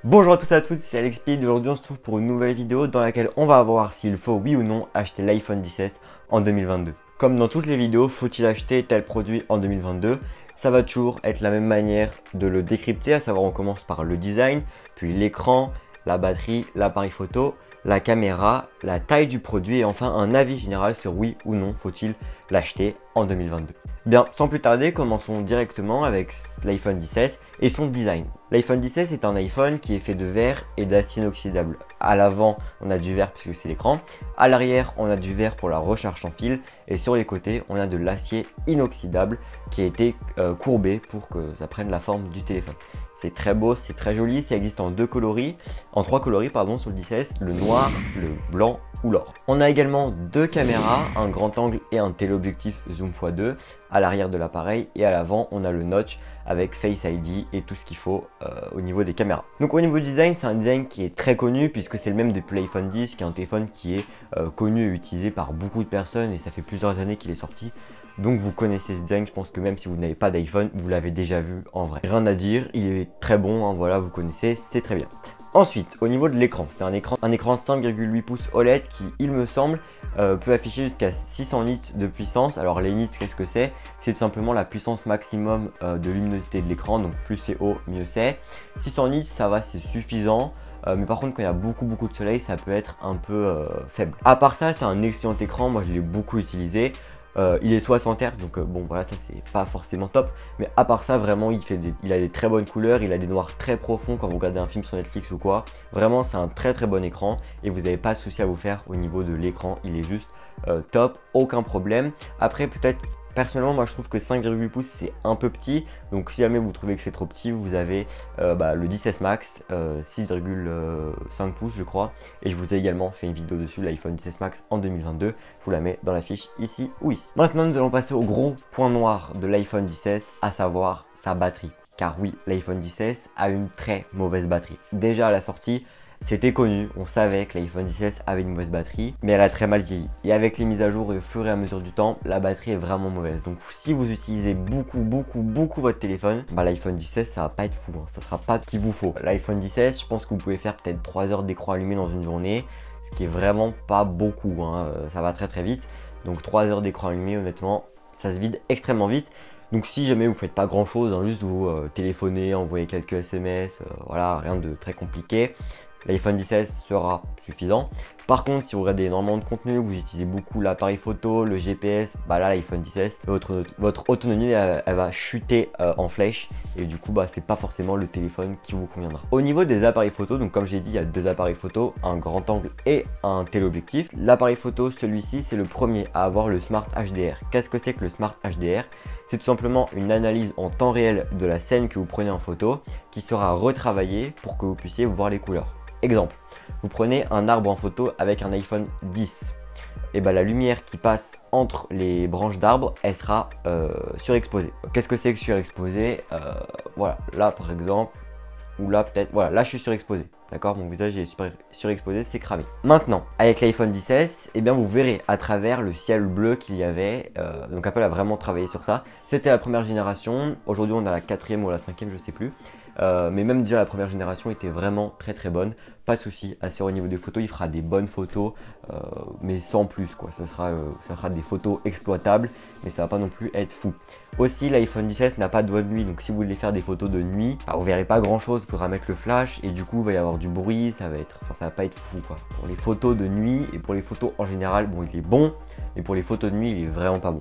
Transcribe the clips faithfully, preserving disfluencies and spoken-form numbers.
Bonjour à tous et à toutes, c'est AlexSpeed. Aujourd'hui on se trouve pour une nouvelle vidéo dans laquelle on va voir s'il faut oui ou non acheter l'iPhone dix-sept en deux mille vingt-deux. Comme dans toutes les vidéos, faut-il acheter tel produit en deux mille vingt-deux? Ça va toujours être la même manière de le décrypter, à savoir on commence par le design, puis l'écran, la batterie, l'appareil photo, la caméra, la taille du produit et enfin un avis général sur oui ou non faut-il l'acheter en deux mille vingt-deux. Bien, sans plus tarder, commençons directement avec l'iPhone dix-sept et son design. L'iPhone dix-sept est un iPhone qui est fait de verre et d'acier inoxydable. À l'avant, on a du verre puisque c'est l'écran. À l'arrière, on a du verre pour la recharge sans fil. Et sur les côtés, on a de l'acier inoxydable qui a été euh, courbé pour que ça prenne la forme du téléphone. C'est très beau, c'est très joli, ça existe en deux coloris, en trois coloris pardon sur le dix-sept, le noir, le blanc ou l'or. On a également deux caméras, un grand angle et un téléobjectif zoom fois deux à l'arrière de l'appareil et à l'avant on a le notch avec Face I D et tout ce qu'il faut euh, au niveau des caméras. Donc au niveau du design, c'est un design qui est très connu puisque c'est le même depuis l'iPhone dix, qui est un téléphone qui est euh, connu et utilisé par beaucoup de personnes et ça fait plusieurs années qu'il est sorti. Donc vous connaissez ce design, je pense que même si vous n'avez pas d'iPhone, vous l'avez déjà vu en vrai. Rien à dire, il est très bon, hein, voilà, vous connaissez, c'est très bien. Ensuite, au niveau de l'écran, c'est un écran, un écran cinq virgule huit pouces O L E D qui, il me semble, euh, peut afficher jusqu'à six cents nits de puissance. Alors les nits, qu'est-ce que c'est? C'est tout simplement la puissance maximum euh, de luminosité de l'écran, donc plus c'est haut, mieux c'est. six cents nits, ça va, c'est suffisant. Euh, mais par contre quand il y a beaucoup beaucoup de soleil, ça peut être un peu euh, faible. À part ça, c'est un excellent écran, moi je l'ai beaucoup utilisé. Euh, il est soixante hertz, donc euh, bon voilà, ça c'est pas forcément top, mais à part ça vraiment il, fait des, il a des très bonnes couleurs, il a des noirs très profonds quand vous regardez un film sur Netflix ou quoi. Vraiment c'est un très très bon écran et vous n'avez pas de souci à vous faire au niveau de l'écran, il est juste euh, top, aucun problème. Après peut-être personnellement moi je trouve que cinq virgule huit pouces c'est un peu petit, donc si jamais vous trouvez que c'est trop petit, vous avez euh, bah, le dix-sept Max, euh, six virgule cinq pouces je crois, et je vous ai également fait une vidéo dessus, l'iPhone dix-sept Max en deux mille vingt-deux, je vous la mets dans la fiche ici ou ici. Maintenant nous allons passer au gros point noir de l'iPhone dix-sept, à savoir sa batterie. Car oui, l'iPhone dix-sept a une très mauvaise batterie. Déjà à la sortie, c'était connu, on savait que l'iPhone dix-sept avait une mauvaise batterie, mais elle a très mal vieilli. Et avec les mises à jour et au fur et à mesure du temps, la batterie est vraiment mauvaise. Donc si vous utilisez beaucoup, beaucoup, beaucoup votre téléphone, bah l'iPhone dix-sept, ça va pas être fou, hein. Ça sera pas ce qu'il vous faut. L'iPhone dix-sept, je pense que vous pouvez faire peut-être trois heures d'écran allumé dans une journée, ce qui est vraiment pas beaucoup, hein. Ça va très très vite. Donc trois heures d'écran allumé, honnêtement, ça se vide extrêmement vite. Donc si jamais vous faites pas grand chose, hein, juste vous euh, téléphonez, envoyez quelques S M S, euh, voilà, rien de très compliqué, l'iPhone dix-sept sera suffisant. Par contre, si vous regardez énormément de contenu, vous utilisez beaucoup l'appareil photo, le G P S, bah là l'iPhone dix-sept, votre, votre autonomie elle, elle va chuter euh, en flèche et du coup bah c'est pas forcément le téléphone qui vous conviendra. Au niveau des appareils photo, donc comme j'ai dit, il y a deux appareils photo, un grand angle et un téléobjectif. L'appareil photo, celui-ci, c'est le premier à avoir le Smart H D R. Qu'est-ce que c'est que le Smart H D R? C'est tout simplement une analyse en temps réel de la scène que vous prenez en photo qui sera retravaillée pour que vous puissiez voir les couleurs. Exemple, vous prenez un arbre en photo avec un iPhone dix. Et bah la lumière qui passe entre les branches d'arbres, elle sera euh, surexposée. Qu'est-ce que c'est que surexposé? euh, Voilà, là par exemple, ou là peut-être, voilà, là je suis surexposé. D'accord, mon visage est super surexposé, c'est cramé. Maintenant, avec l'iPhone dix-sept, eh bien vous verrez à travers le ciel bleu qu'il y avait. Euh, donc Apple a vraiment travaillé sur ça. C'était la première génération. Aujourd'hui, on a la quatrième ou la cinquième, je sais plus. Euh, mais même déjà la première génération était vraiment très très bonne. Pas de souci. Assez au niveau des photos, il fera des bonnes photos, euh, mais sans plus quoi. Ça sera, euh, ça sera des photos exploitables, mais ça va pas non plus être fou. Aussi, l'iPhone dix-sept n'a pas de mode nuit, donc si vous voulez faire des photos de nuit, bah, vous verrez pas grand chose. Il faudra mettre le flash et du coup, il va y avoir du bruit. Ça va être, enfin, ça va pas être fou quoi. Pour les photos de nuit et pour les photos en général, bon, il est bon, mais pour les photos de nuit, il est vraiment pas bon.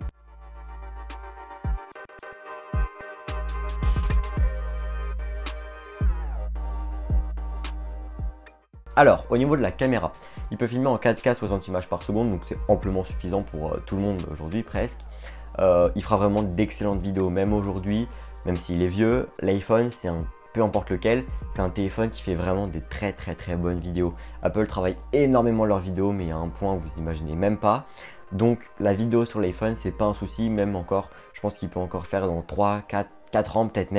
Alors, au niveau de la caméra, il peut filmer en quatre K soixante images par seconde, donc c'est amplement suffisant pour euh, tout le monde aujourd'hui presque. Euh, il fera vraiment d'excellentes vidéos, même aujourd'hui, même s'il est vieux. L'iPhone, c'est un, peu importe lequel, c'est un téléphone qui fait vraiment des très très très bonnes vidéos. Apple travaille énormément leurs vidéos, mais il y a un point où vous imaginez même pas. Donc la vidéo sur l'iPhone, c'est pas un souci, même encore, je pense qu'il peut encore faire dans trois, quatre, quatre ans peut-être même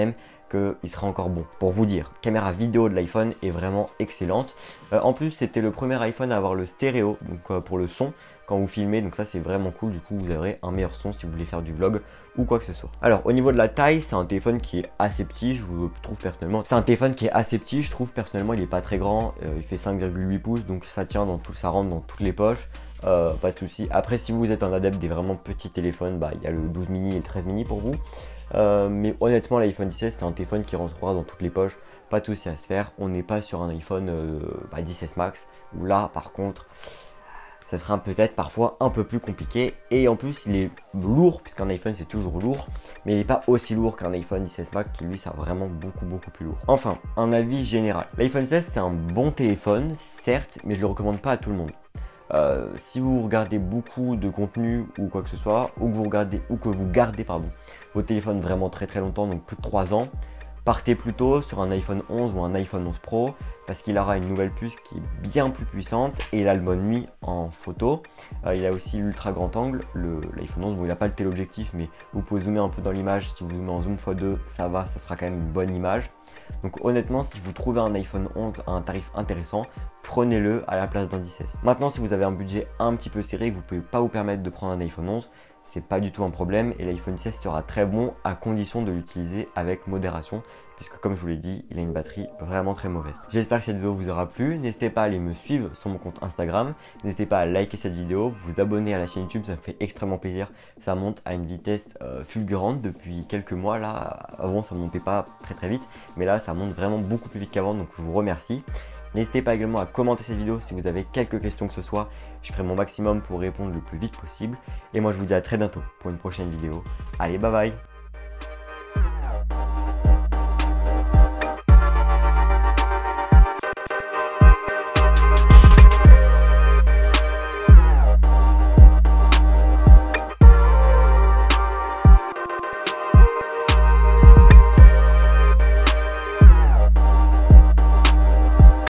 qu'il sera encore bon. Pour vous dire, la caméra vidéo de l'iPhone est vraiment excellente. Euh, en plus, c'était le premier iPhone à avoir le stéréo, donc euh, pour le son, quand vous filmez, donc ça c'est vraiment cool, du coup vous aurez un meilleur son si vous voulez faire du vlog ou quoi que ce soit. Alors au niveau de la taille, c'est un téléphone qui est assez petit, je vous trouve personnellement. C'est un téléphone qui est assez petit, je trouve personnellement, il est pas très grand, euh, il fait cinq virgule huit pouces, donc ça tient dans tout, ça rentre dans toutes les poches. Euh, pas de souci. Après, si vous êtes un adepte des vraiment petits téléphones, bah il y a le douze mini et le treize mini pour vous. Euh, mais honnêtement, l'iPhone dix-sept c'est un téléphone qui rentrera dans toutes les poches, pas de souci à se faire. On n'est pas sur un iPhone euh, bah, dix S Max où là, par contre, ça sera peut-être parfois un peu plus compliqué. Et en plus, il est lourd, puisqu'un iPhone c'est toujours lourd, mais il n'est pas aussi lourd qu'un iPhone dix S Max qui lui, sera vraiment beaucoup beaucoup plus lourd. Enfin, un avis général. L'iPhone seize c'est un bon téléphone, certes, mais je le recommande pas à tout le monde. Euh, si vous regardez beaucoup de contenu ou quoi que ce soit, ou que vous regardez ou que vous gardez pardon, vos téléphones vraiment très très longtemps, donc plus de trois ans, partez plutôt sur un iPhone onze ou un iPhone onze Pro parce qu'il aura une nouvelle puce qui est bien plus puissante et il a le mode nuit en photo. Euh, il a aussi l'ultra grand angle, l'iPhone onze, bon il n'a pas le téléobjectif mais vous pouvez zoomer un peu dans l'image, si vous zoomez en zoom fois deux ça va, ça sera quand même une bonne image. Donc honnêtement, si vous trouvez un iPhone onze à un tarif intéressant, prenez-le à la place d'un dix S. Maintenant, si vous avez un budget un petit peu serré et que vous ne pouvez pas vous permettre de prendre un iPhone onze, c'est pas du tout un problème et l'iPhone dix sera très bon à condition de l'utiliser avec modération puisque comme je vous l'ai dit, il a une batterie vraiment très mauvaise. J'espère que cette vidéo vous aura plu, n'hésitez pas à aller me suivre sur mon compte Instagram, n'hésitez pas à liker cette vidéo, vous abonner à la chaîne YouTube, ça me fait extrêmement plaisir, ça monte à une vitesse euh, fulgurante depuis quelques mois là, avant ça montait pas très très vite, mais là ça monte vraiment beaucoup plus vite qu'avant donc je vous remercie. N'hésitez pas également à commenter cette vidéo si vous avez quelques questions que ce soit. Je ferai mon maximum pour répondre le plus vite possible. Et moi je vous dis à très bientôt pour une prochaine vidéo. Allez, bye bye!